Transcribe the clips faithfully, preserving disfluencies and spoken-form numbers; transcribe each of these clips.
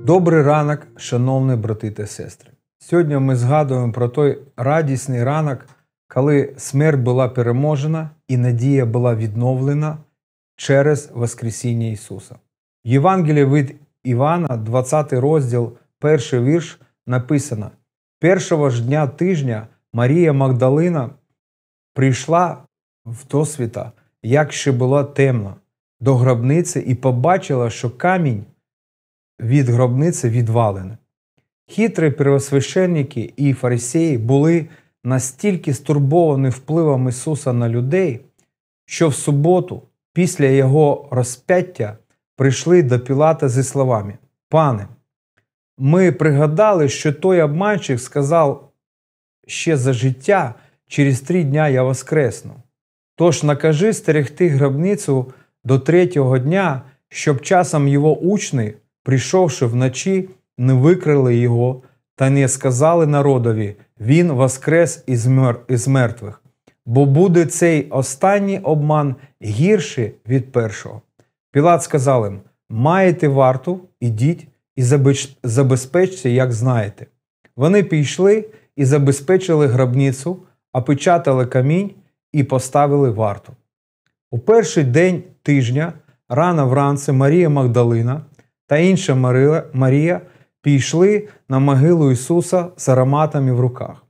Добрий ранок, шановні брати та сестри. Сьогодні ми згадуємо про той радісний ранок, коли смерть була переможена і надія була відновлена через Воскресіння Ісуса. В Євангелії від Івана, двадцятий розділ, перший вірш, написано: «Першого ж дня тижня Марія Магдалина прийшла в досвіта, як ще було темно, до гробниці і побачила, що камінь від гробниці відвалений». Хитрі первосвященники і фарисеї були настільки стурбовані впливом Ісуса на людей, що в суботу, після Його розп'яття, прийшли до Пілата зі словами: «Пане, ми пригадали, що той обманщик сказав ще за життя, через три дня я воскресну. Тож накажи стерегти гробницю до третього дня, щоб часом його учні, прийшовши вночі, не викрили його та не сказали народові: він воскрес із, мер... із мертвих, бо буде цей останній обман гірший від першого». Пілат сказав їм: «Маєте варту, ідіть і забезпечте, як знаєте». Вони пішли і забезпечили гробницю, опечатали камінь і поставили варту. У перший день тижня, рано вранці, Марія Магдалина та інша Марія пішли на могилу Ісуса з ароматами в руках.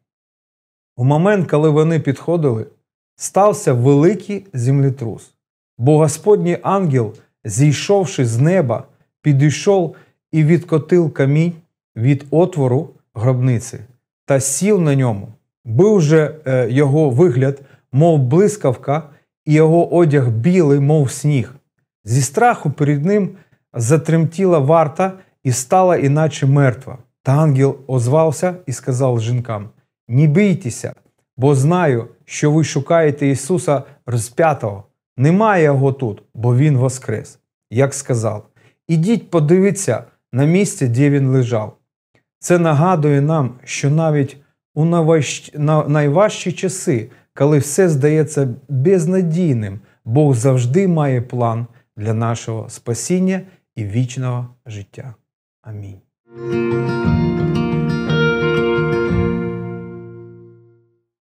У момент, коли вони підходили, стався великий землетрус, бо Господній ангел, зійшовши з неба, підійшов і відкотив камінь від отвору гробниці та сів на ньому. Був же е, його вигляд, мов блискавка, і його одяг білий, мов сніг. Зі страху перед ним затремтіла варта і стала іначе мертва. Та ангел озвався і сказав жінкам: «Не бійтеся, бо знаю, що ви шукаєте Ісуса розп'ятого. Немає його тут, бо Він воскрес, як сказав. Ідіть подивіться на місце, де Він лежав». Це нагадує нам, що навіть у найважчі часи, коли все здається безнадійним, Бог завжди має план для нашого спасіння і вічного життя. Амінь.